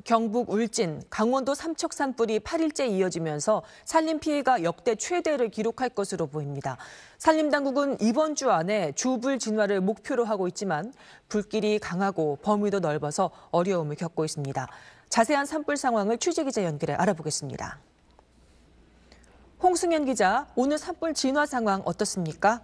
경북 울진, 강원도 삼척 산불이 8일째 이어지면서 산림 피해가 역대 최대를 기록할 것으로 보입니다. 산림당국은 이번 주 안에 주불 진화를 목표로 하고 있지만 불길이 강하고 범위도 넓어서 어려움을 겪고 있습니다. 자세한 산불 상황을 취재기자 연결해 알아보겠습니다. 홍승현 기자, 오늘 산불 진화 상황 어떻습니까?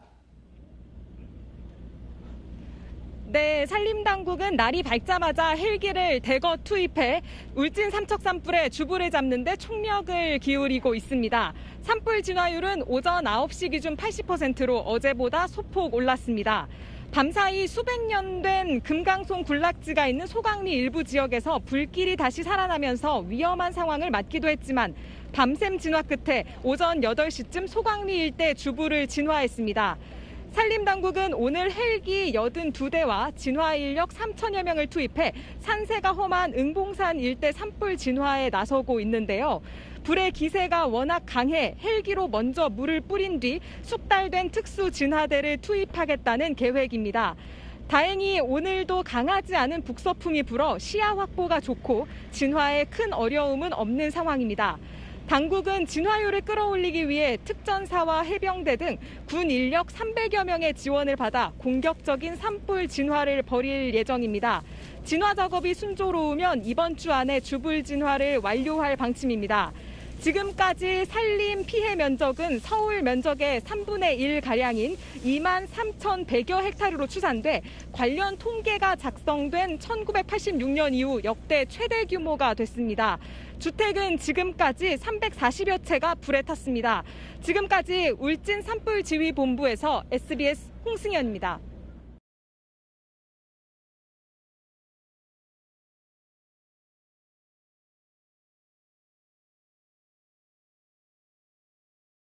네, 산림당국은 날이 밝자마자 헬기를 대거 투입해 울진 삼척 산불에 주불을 잡는 데 총력을 기울이고 있습니다. 산불 진화율은 오전 9시 기준 80%로 어제보다 소폭 올랐습니다. 밤사이 수백 년 된 금강송 군락지가 있는 소강리 일부 지역에서 불길이 다시 살아나면서 위험한 상황을 맞기도 했지만 밤샘 진화 끝에 오전 8시쯤 소강리 일대 주불을 진화했습니다. 산림당국은 오늘 헬기 82대와 진화 인력 3천여 명을 투입해 산세가 험한 응봉산 일대 산불 진화에 나서고 있는데요. 불의 기세가 워낙 강해 헬기로 먼저 물을 뿌린 뒤 숙달된 특수 진화대를 투입하겠다는 계획입니다. 다행히 오늘도 강하지 않은 북서풍이 불어 시야 확보가 좋고 진화에 큰 어려움은 없는 상황입니다. 당국은 진화율을 끌어올리기 위해 특전사와 해병대 등 군 인력 300여 명의 지원을 받아 공격적인 산불 진화를 벌일 예정입니다. 진화 작업이 순조로우면 이번 주 안에 주불 진화를 완료할 방침입니다. 지금까지 산림 피해 면적은 서울 면적의 3분의 1가량인 2만 3,100여 헥타르로 추산돼 관련 통계가 작성된 1986년 이후 역대 최대 규모가 됐습니다. 주택은 지금까지 340여 채가 불에 탔습니다. 지금까지 울진 산불지휘본부에서 SBS 홍승현입니다.